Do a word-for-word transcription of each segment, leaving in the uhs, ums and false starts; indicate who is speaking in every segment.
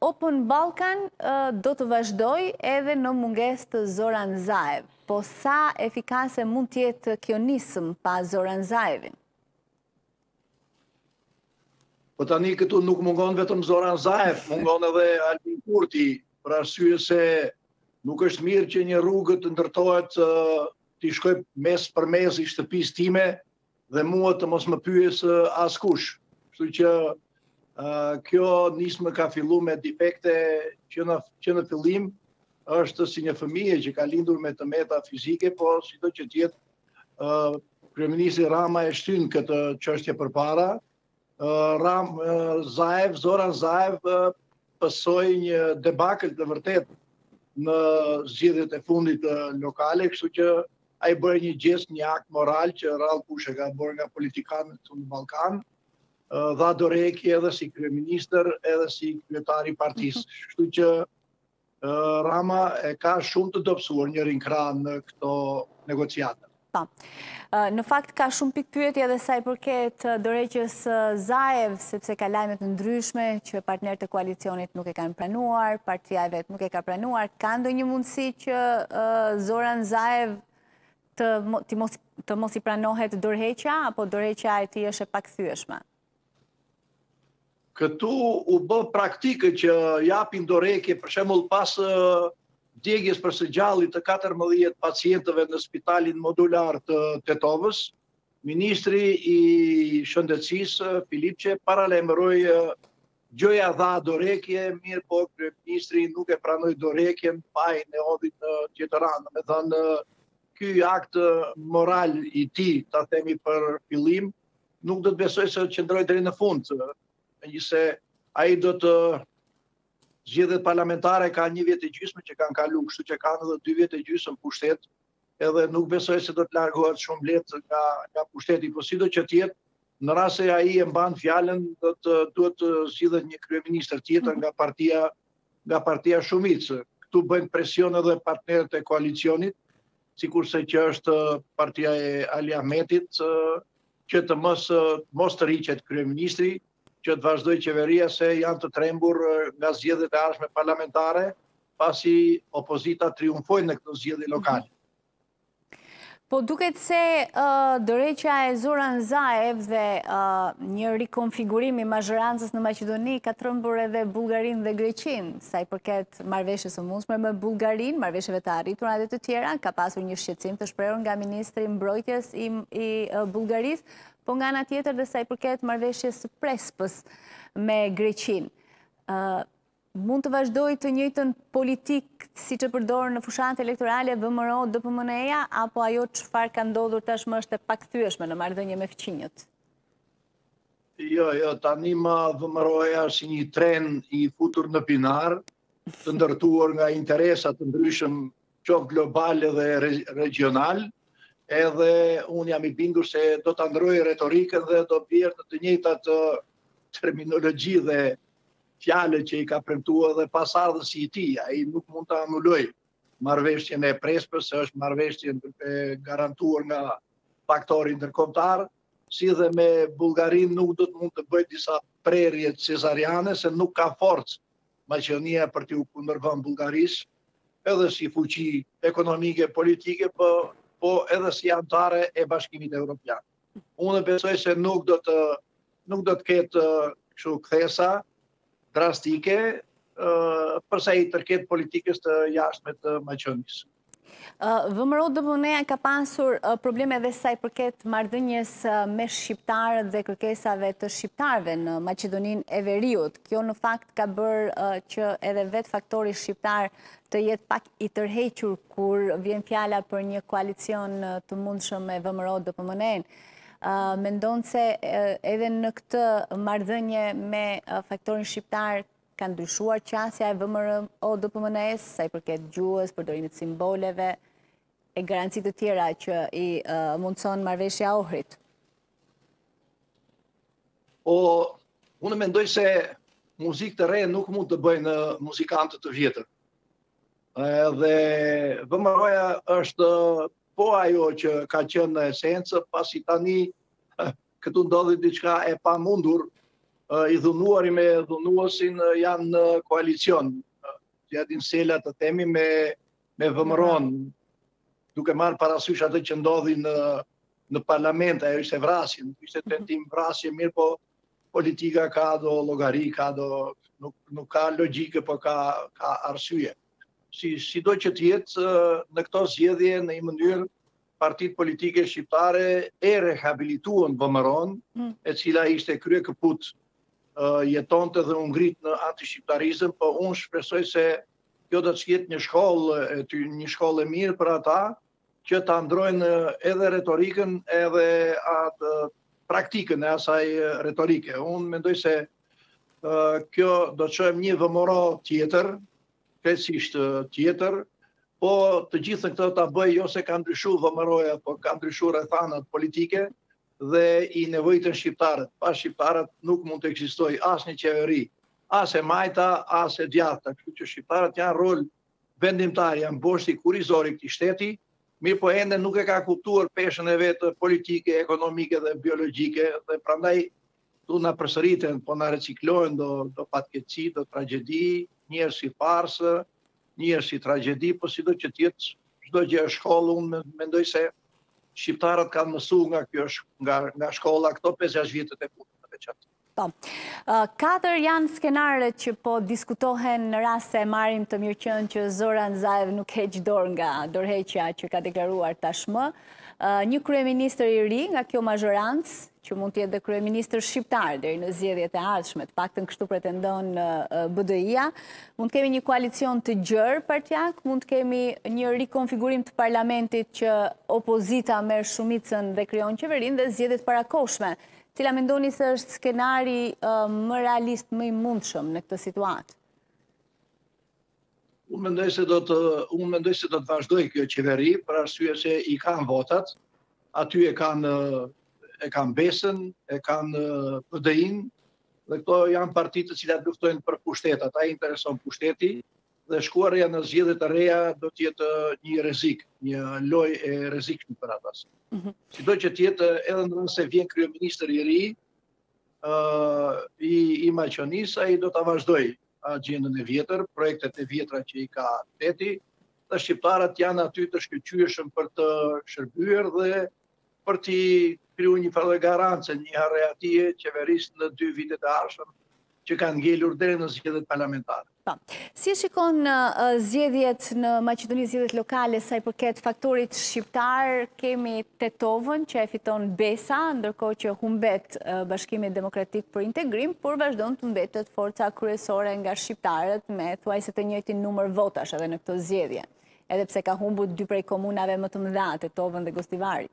Speaker 1: Open Balkan do të vazhdoj edhe në mungesë të Zoran Zaev. Po sa efikase mund të jetë kjo nismë pa Zoran Zaevin?
Speaker 2: Po tani këtu nuk mungon vetëm Zoran Zaev, mungon edhe Albin Kurti, për arsye se nuk është mirë që një rrugë të ndërtohet të shkoj mes për mes i shtëpisë time dhe mua të mos më pyes askush. Kështu që kjo nismë ka fillu me defekte që në, që në fillim është si një fëmijë që ka lindur me të meta fizike, po sido që tjetë, uh, kryeministri Rama e shtyn këtë çështje përpara. Uh, Ram, uh, Zaev, Zoran Zaev uh, pësoi një debakël të vërtet në zgjedhjet e fundit uh, lokale, kështu që ai bëri një gest, një akt moral që rrallë kush e ka bërë nga politikanët në Ballkan. Dha dorëheqje edhe si kryeministër edhe si kryetari i partisë. Kështu që Rama e ka shumë të dobësuar njërin krah në këto negociata.
Speaker 1: Po. Në fakt ka shumë pikë pyetje edhe sa i përket dorëheqjes Zaev, sepse ka lajme të ndryshme që partnerët e koalicionit nuk e kanë pranuar, partia e vet nuk e ka pranuar. Ka ndonjë mundësi që uh, Zoran Zaev të, të, mos, të mos i pranohet dorëheqja, apo dorëheqja e tij është e pakthyeshme?
Speaker 2: Këtu u bë praktike që japin dorëheqje, për shembull pas djegjes për së gjallit të katërmbëdhjetë pacientëve në spitalin modular të Tetovës, ministri i shëndetësisë Filipçe paralajmëroi gjoja dha dorëheqje, mirë po kryeministri nuk e pranoi dorëheqjen, pa i ne hodhi në Tjetëran. Me thënë, ky akt moral i tij, ta themi për fillim, nuk do të besoj se qëndroi deri në fund. Megjithëse ai do të zgjedhjet parlamentare ka një vjet e gjysmë që kanë kaluar, kështu që kanë edhe dy vjet e gjysmë pushtet, edhe nuk besoj se do të largohet shumë lehtë nga, nga pushteti, po sido që të jetë, në rast se ai e mban fjalën, do të duhet të zgjidhet një kryeministër tjetër nga partia nga partia shumicë. Ktu bëjnë presion edhe partnerët e koalicionit, sikurse që është partia e Ali Ahmetit, që të mos mos të riqet kryeministri, që të vazhdoj qeveria se janë të trembur nga zgjedhjet e ardhshme parlamentare, pasi opozita triumfoi në këto zgjedhje lokale.
Speaker 1: Po duket se uh, dorëheqja e Zoran Zaev dhe uh, një rikonfigurim i mazhorancës në Maqedoni ka trembur edhe Bullgarinë dhe Greqinë, sa i përket marrëveshjes së mundshme me Bullgarinë, marrëveshjeve të arritura dhe të tjera. Ka pasur një shqetësim të shprehur nga ministri i mbrojtjes i, i uh, Bullgarisë, po nga ana tjetër dhe sa i përket marrëveshjes së Prespës me Greqinë. Uh, mund të vazhdojë të njëjtën politikë siç e përdor në fushat elektorale V M R O D P M N-ja, apo ajo çfarë ka ndodhur tashmë është e pakthyeshme në marrëdhënie me fqinjët?
Speaker 2: Jo, jo, tani më V M R O-ja është si një tren i futur në pinar, të ndërtuar nga interesa të ndryshëm, qoftë global dhe regional. Edhe unë jam i bindur se do të ndrojë retorikën dhe do bjerë të të njëjtat terminologji dhe fjalë që i ka premtuar dhe pasardhësi i tij. Ai nuk mund të anulojë marrëveshjen e Prespës, se është marrëveshje e garantuar nga faktori ndërkombëtar, si dhe me Bullgarinë nuk do të mund të bëjë disa prerje cesariane, se nuk ka forcë Maqedonia për t'u kundërvënë Bullgarisë, edhe si fuqi ekonomike, politike, po po edhe si anëtare e Bashkimit Evropian. Unë besoj se nuk do të nuk do të ketë kështu kthesa drastike uh, përsa i tërket politikës të jashtme të Maqedonisë.
Speaker 1: Uh, V M R O D P M N-ja ka pasur uh, probleme edhe sa i përket marrëdhënies uh, me shqiptarët dhe kërkesave të shqiptarëve në Maqedoninë e Veriut. Kjo në fakt ka bërë uh, që edhe vetë faktori shqiptar të jetë pak i tërhequr kur vjen fjala për një koalicion uh, të mundshëm me V M R O D P M N-in. Uh, mendon se uh, edhe në këtë marrëdhënie me uh, faktorin shqiptar ka ndryshuar qasja e V M R O D P M N-s, sa i përket gjuhës, përdorimit simboleve e garancitë të tjera që i uh, mundson marrëveshja e Ohrit?
Speaker 2: O, unë mendoj se muzikë të re nuk mund të bëjnë muzikantët të vjetër. Dhe V M R O-ja është po ajo që ka qenë në esencë, pasi tani këtu ndodhi diçka e pamundur, i dhunuari me dhunuosin janë në koalicion. Ja din sela të temi me, me vëmëron, duke marrë parasysh atë që ndodhi në, në parlament, ajo ishte vrasje, nuk ishte tentim vrasje mirë, po politika ka do llogari, ka do, nuk, nuk ka logjike, po ka, ka arsye. Si, si do që tjetë në këto zgjedhje në një mënyrë, partitë politike shqiptare e rehabilituan vëmëron, mm. e cila ishte krye këput uh, jetonte dhe u ngrit në antishqiptarizëm, po unë shpresoj se kjo do të jetë një shkollë, një shkollë e mirë për ata, që ta ndrojnë edhe retorikën edhe atë praktikën e asaj retorike. Unë mendoj se uh, kjo do të çojmë një vëmëro tjetër, krejtësisht tjetër, po të gjithë këto ta bëj jo se ka ndryshuar vëmëroja, po ka ndryshuar rrethanat politike dhe i nevojitën shqiptarët. Pa shqiptarët nuk mund të ekzistojë asnjë qeveri, as e majta, as e djathta. Kështu që shqiptarët janë rol vendimtar, janë boshti kurrizor i këtij shteti, mirë po ende nuk e ka kuptuar peshën e vetë politike, ekonomike dhe biologjike, dhe prandaj tu na përsëriten, po na reciklojnë do, do fatkeqësi, do tragjedi, njerëz si farsë, njerëz si tragjedi, po sido që tjetë çdo gjë është shkollë, unë mendoj se shqiptarët kanë mësuar nga kjo nga, nga shkolla këto pesë gjashtë vjetët e fundit të veçantë.
Speaker 1: Po. Uh, katër janë skenarët që po diskutohen në rast se marrim të mirëqenë që Zoran Zaev nuk heq dorë nga dorëheqja që ka deklaruar tashmë. Uh, një kryeministër i ri nga kjo mazhorancë, që mund të jetë dhe kryeministër shqiptar deri në zgjedhjet e ardhshme, të paktën kështu pretendon uh, B D I-a. Mund të kemi një koalicion të gjerë partjak, mund të kemi një rikonfigurim të parlamentit që opozita merr shumicën dhe krijon qeverinë dhe zgjedhjet parakoshme. Cila mendoni se është skenari uh, më realist, më i mundshëm në këtë situatë?
Speaker 2: Unë mendoj se do të, unë mendoj se do të vazhdojë kjo qeveri, për arsye se i kanë votat, aty e kanë e kanë Besën, e kanë P D I-n, dhe këto janë partitë të cilat luftojnë për pushtet, ata i intereson pushteti, dhe shkuarja në zgjedhjet të reja do të jetë një rrezik, një lojë e rrezikshme për ata. Mm-hmm. Sido që të jetë edhe nëse vjen kryeministër i ri, uh, i, i Maqonisë, ai do ta vazhdojë agjendën e vjetër, projektet e vjetra që i ka teti, dhe shqiptarët janë aty të shkëlqyeshëm për të shërbyer dhe për t'i kriju një farë garancë, një harreatie qeverisë në dy vitet e ardhshëm që kanë ngelur deri në zgjedhjet parlamentare.
Speaker 1: Pa. Si shikon uh, zgjedhjet në Maqedoni, zgjedhjet lokale sa i përket faktorit shqiptar? Kemi Tetovën që e fiton Besa, ndërkohë që humbet uh, Bashkimi Demokratik për Integrim, por vazhdon të mbetet forca kryesore nga shqiptarët me thuajse të njëjtin numër votash edhe në këto zgjedhje, edhe pse ka humbur dy prej komunave më të mëdha, Tetovën dhe Gostivari.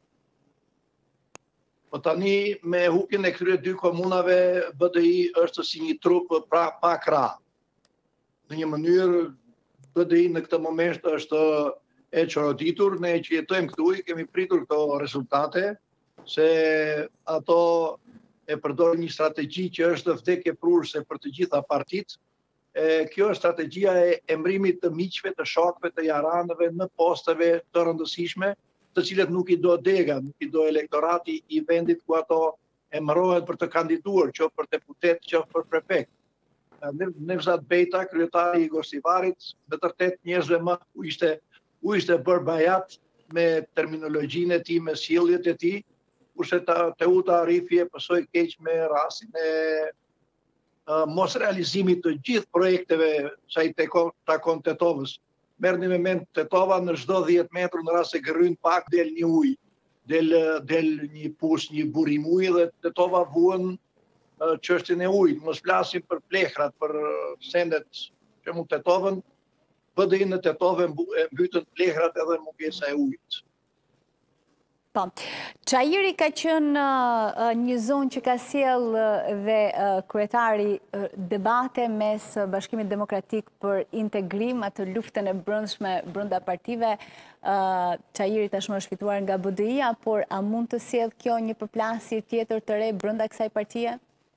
Speaker 2: Po tani me hupjen e këtyre dy komunave, B D I është si një trup pra pa krah. Në një mënyrë, B D I në këtë moment është e çoroditur, ne që jetojmë këtu i kemi pritur këto rezultate, se ato e përdorin një strategji që është vdekje prurse për të gjitha partitë. Kjo është strategjia e emërimit të miqve, të shokëve, të jaranëve në posteve të rëndësishme, të cilët nuk i do dega, nuk i do elektorati i vendit ku ato emërohen për të kandiduar, qoftë për deputet, qoftë për prefekt. Nevzat Bejta, kryetari i Gostivarit, në tërtet njerëzve më u ishte, u ishte bërë bajat me terminologjinë e tij, me sjelljet e tij, kurse Teuta Arifi e pësoi keq me rastin e uh, mos realizimit të gjithë projekteve sa i takon Tetovës. Merrni me mend Tetova në çdo dhjetë metrë në rast se gërryn pak del një ujë, del del një push, një burim uji dhe Tetova vuan çështjen e ujit. Mos flasim për plehrat, për sendet që mund Tetovën, B D I në Tetovë mbytën plehrat edhe mungesa e ujit.
Speaker 1: Po. Çajiri ka qenë uh, një zonë që ka sjell uh, dhe uh, kryetari uh, debate mes Bashkimit Demokratik për Integrim, atë luftën e brendshme brenda partive. Uh, Çajiri tashmë është fituar nga B D I-a, por a mund të sjell kjo një përplasje tjetër të re brenda kësaj partie?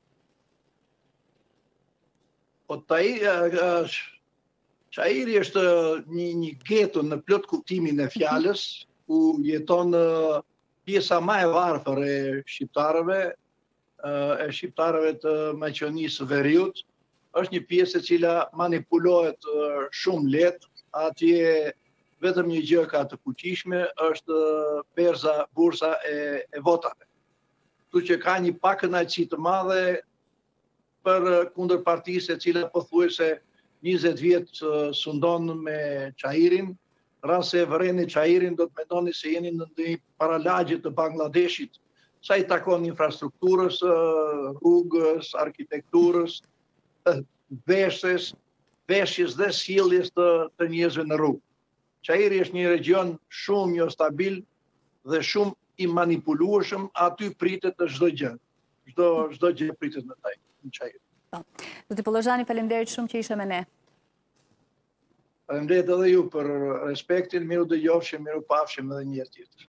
Speaker 2: Po tai uh, Çajiri është një një geto në plot kuptimin e fjalës, ku jeton uh, pjesa më e varfër e shqiptarëve, e shqiptarëve të Maqedonisë së Veriut, është një pjesë e cila manipulohet shumë lehtë, atje vetëm një gjë ka të fuqishme, është berza, bursa e, e votave. Kështu që ka një pakënaqësi të madhe për kundër partisë e cila pothuajse njëzet vjet sundon me Çahirin, rase vëreni Çahirin do të mendoni se jeni në një paralagje të Bangladeshit, sa i takon infrastrukturës, rrugës, arkitekturës, veshjes, veshjes dhe sjelljes të, të njerëzve në rrugë. Çahiri është një region shumë jo stabil dhe shumë i manipulueshëm, aty pritet të çdo gjë. Çdo çdo gjë pritet në taj, në Çahir.
Speaker 1: Zoti Pollozhani, faleminderit shumë që ishe me ne.
Speaker 2: Faleminderit edhe ju për respektin, miru dëgjofshim, miru pafshim edhe një herë tjetër.